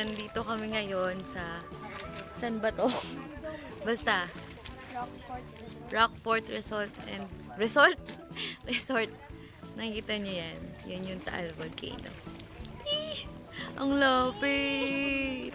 nandito kami ngayon sa... Saan ba to? Basta. Rockfort Resort and... Resort? Resort. Nakikita nyo yan. Yan yung Taal Volcano. Eee! Ang lapit!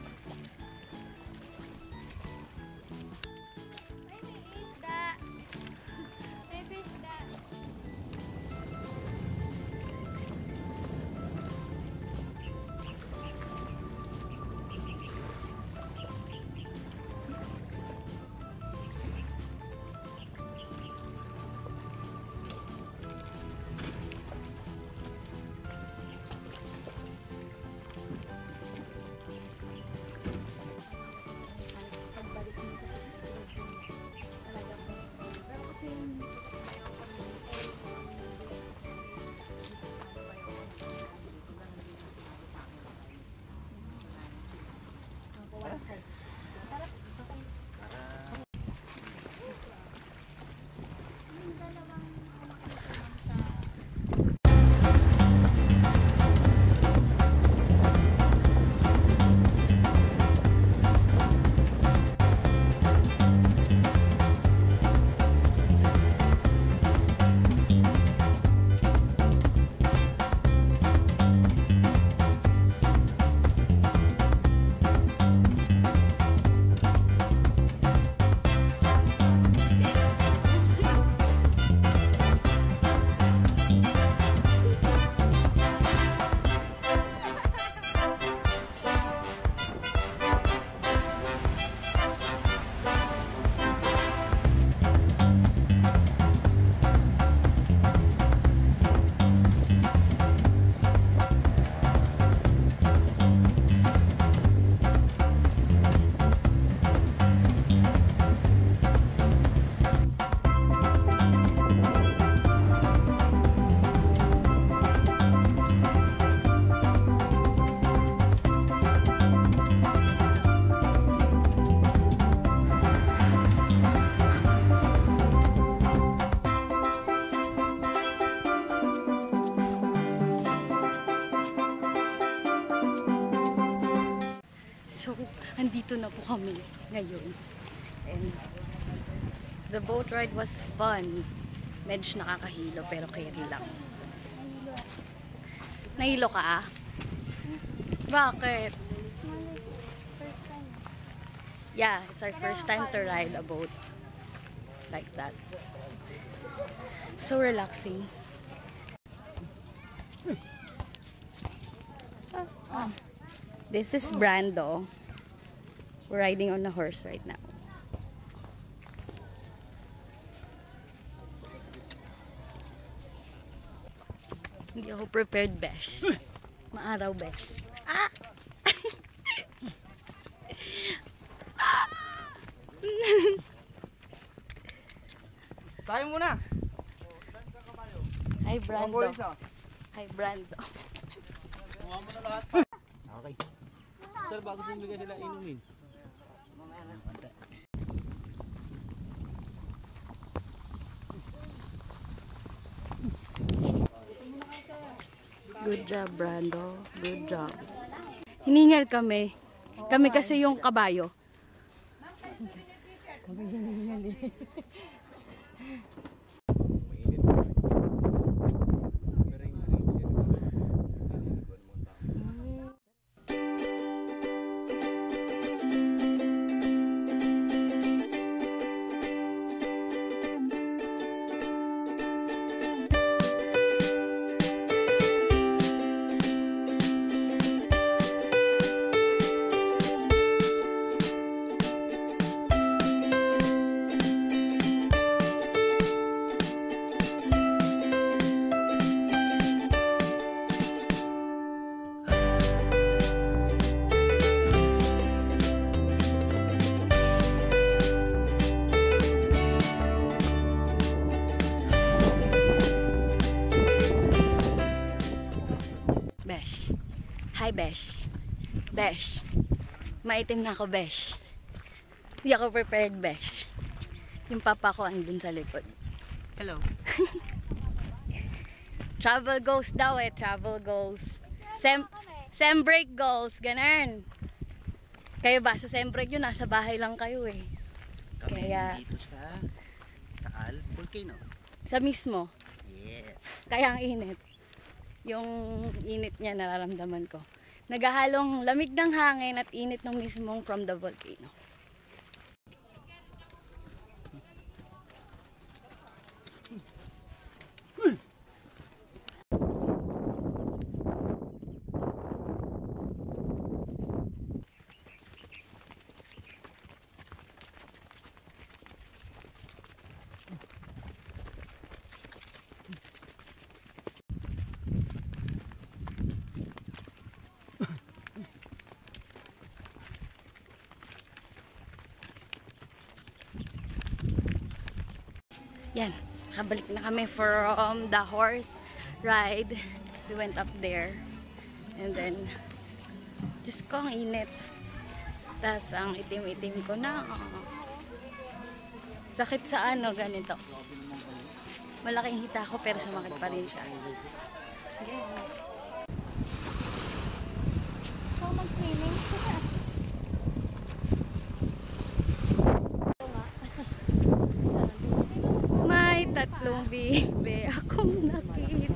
So, andito na po kami ngayon. And the boat ride was fun. Medyo nakakahilo pero carry lang. Nahilo ka ah? Bakit? Yeah, it's our first time to ride a boat like that. So relaxing. This is Brando. We're riding on a horse right now. Hindi ako prepared, besh. Maaraw, besh. Ah! Tayo muna. Hi, Brando. Hi, Brando. Kuha mo na lahat. Okay. Sir, bago sumigay sila inumin. Good job, Brando. Good job. Hiningal kami. Kami kasi yung kabayo. Kami hiningal eh. Besh. Hi, Besh. Besh. Maitim na ako, Besh. Hindi ako prepared, Besh. Yung papa ko andun sa likod. Hello. Travel goes daw eh. Travel goes. Sem break goals, ganun. Kayo ba, sa sem break yun, nasa bahay lang kayo eh. Kami Kaya- dito sa Taal Volcano. Sa mismo. Yes. Kaya ang init. Yung init niya nararamdaman ko. Naghahalong lamig ng hangin at init ng mismong from the volcano. Yan, nakabalik na kami from the horse ride. We went up there. And then, Diyos ko, ang init. Tapos, ang itim-itim ko na. Sakit sa ano, ganito. Malaking hita ko, pero sumakit pa rin siya. Again. So, mag-swimming siya. May tatlong bibe akong nakita.